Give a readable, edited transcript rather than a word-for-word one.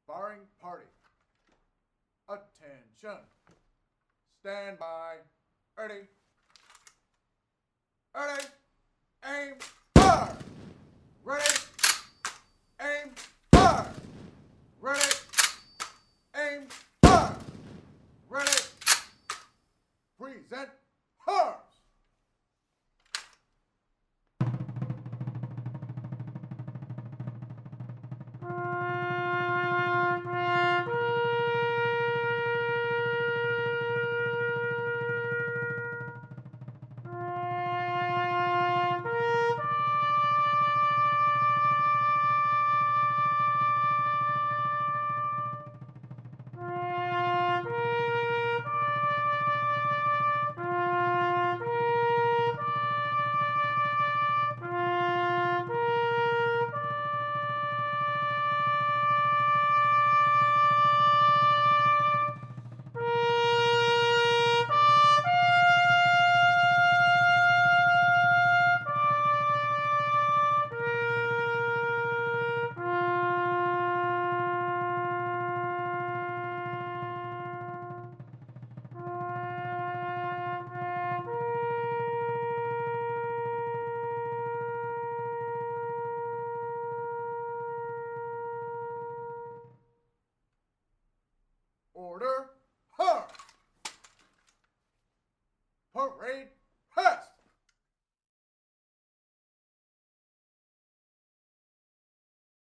Sparring party. Attention. Stand by. Ready. Ready. Aim. Fire. Ready. Aim. Fire. Ready. Aim. Fire. Ready. Present arms. Order.